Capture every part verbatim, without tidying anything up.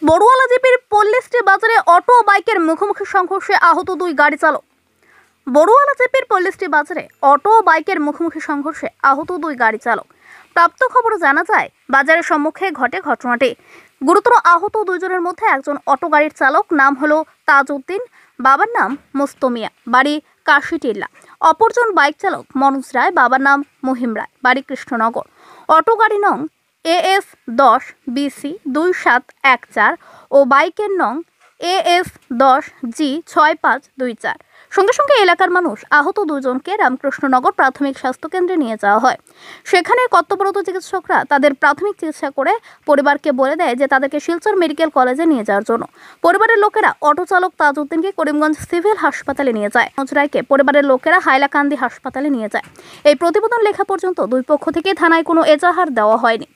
বড়ুয়ালা জিপির পল্লিশ্রী বাজারে অটো ও বাইকের মুখোমুখি সংঘর্ষে আহত দুই গাড়ি চালক। বড়ুয়ালা জিপির পল্লিশ্রী বাজারে অটো ও বাইকের মুখোমুখি সংঘর্ষে আহত দুই গাড়ি চালক। প্রাপ্ত খবরে জানা যায়, বাজারের সম্মুখে ঘটে ঘটনাটি। গুরুতর আহত দুইজনের মধ্যে একজন অটো গাড়ির চালক, নাম হলো তাজউদ্দিন, বাবার নাম মুস্তমিয়া, বাড়ি কাশিটিল্লা। অপরজন বাইক চালক মনোজ রায়, বাবার নাম মহিম রায়, বাড়ি কৃষ্ণনগর। অটো গাড়ি নং এ এস দশ বিসি দুই সাত এক চার ও বাইকের নং এ এস দশ জি ছয় পাঁচ দুই চার। সঙ্গে সঙ্গে এলাকার মানুষ আহত দুজনকে রামকৃষ্ণনগর প্রাথমিক স্বাস্থ্যকেন্দ্রে নিয়ে যাওয়া হয়। সেখানে কর্তব্যরত চিকিৎসকরা তাদের প্রাথমিক চিকিৎসা করে পরিবারকে বলে দেয় যে তাদেরকে শিলচর মেডিকেল কলেজে নিয়ে যাওয়ার জন্য। পরিবারের লোকেরা অটো চালক তাজউদ্দিনকে করিমগঞ্জ সিভিল হাসপাতালে নিয়ে যায়। মনোজ রায়কে পরিবারের লোকেরা হাইলাকান্দি হাসপাতালে নিয়ে যায়। এই প্রতিবেদন লেখা পর্যন্ত দুই পক্ষ থেকে থানায় কোনো এজাহার দেওয়া হয়নি।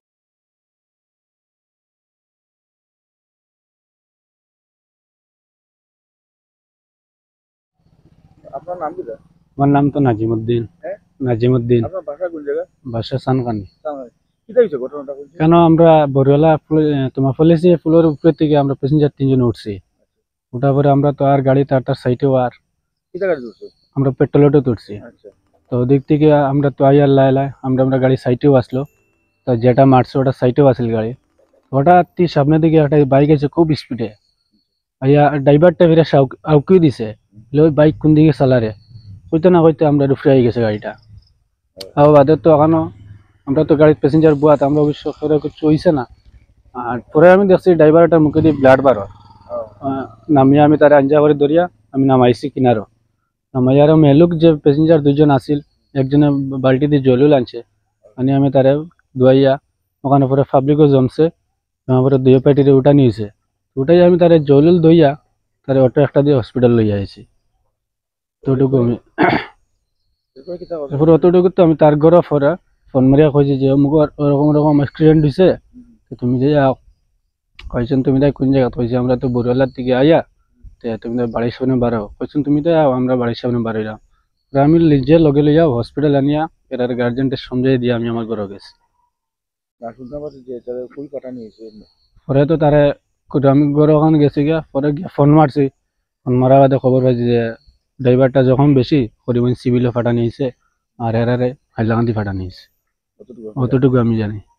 আপনার নাম কি? আমার নাম তো নাজিমউদ্দিন। নাজিমউদ্দিন। আপনার বাসা কোন জায়গা? বাসা সানকানি। কি হয়েছে ঘটনাটা? কেন আমরা বড়ুয়ালা তোমার পলিসি ফুলের উপরে থেকে আমরা প্যাসেঞ্জার তিনজন উঠছি। ওঠার পরে আমরা তো আর গাড়ি তার তার সাইডে আর কি জায়গায় উঠছো? আমরা পেট্রোলেটে উঠছি। আচ্ছা, তো ওদিক থেকে আমরা তো আইয়ার লাইলায় আমরা আমরা গাড়ি সাইডেও আসলো। তো যেটা মারছে ওটা সাইডেও আসল গাড়ি। হঠাৎ সামনে দিকে একটা বাইক আছে খুব স্পিডে। আইয়া ড্রাইভারটা ফিরে আউকিয়ে দিছে, ওই বাইক কোন দিকে চালারে হইতে না হইতে আমরা রুফরে আই গেছে গাড়িটা। আর বাদে তো এখনো আমরা তো গাড়ির প্যাসেঞ্জার বুয়াত, আমরা অবশ্য কিছু হয়েছে না। আর পরে আমি দেখছি ড্রাইভারটার মুখে দিয়ে ব্লাড বারো। নামিয়ে আমি তার আঞ্জা করে ধরিয়া আমি নামাইছি কিনারো। নামাইয়ারও মেলুক যে প্যাসেঞ্জার দুজন আসিল, একজনে বাল্টি দিয়ে জলুল আনছে, মানে আমি তারে ধুয়াইয়া ওখানে পরে পাবলিকও জমছে, পরে দুই প্যাটিরে উঠা নিয়েছে। উঠাই আমি তারে জলুল ধইয়া তারে অটো একটা দিয়ে হসপিটাল লইয়া আইছি। অতটুকু আমি তারপরে অতটুকু তো আমি তার ঘরে ফরা ফোন মারিয়া কইছি যে অমুক ওরকম ওরকম অ্যাক্সিডেন্ট হয়েছে, তুমি যে যাও। কইছেন তুমি তাই কোন জায়গা? কইছি আমরা তো বড়ুয়ালার দিকে আইয়া, তুমি তো বাড়ির সামনে বাড়াও। কইছেন তুমি তো যাও, আমরা বাড়ির সামনে বাড়াইলাম। আমি নিজে লগে লইয়া হসপিটাল আনিয়া এর গার্জেনকে সমঝাই দিয়ে আমি আমার ঘরে গেছি। পরে তো তারা আমি ঘরে ওখানে গেছি গিয়া, পরে গিয়া ফোন মারছি। ফোন মারা বাদে খবর পাইছি যে ড্রাইভারটা যখন বেশি করিমগঞ্জ সিভিলে ফাটা নিয়েছে আর এরারে হাইলাকান্দি ফাটা নিয়েছে। অতটুকু আমি জানি।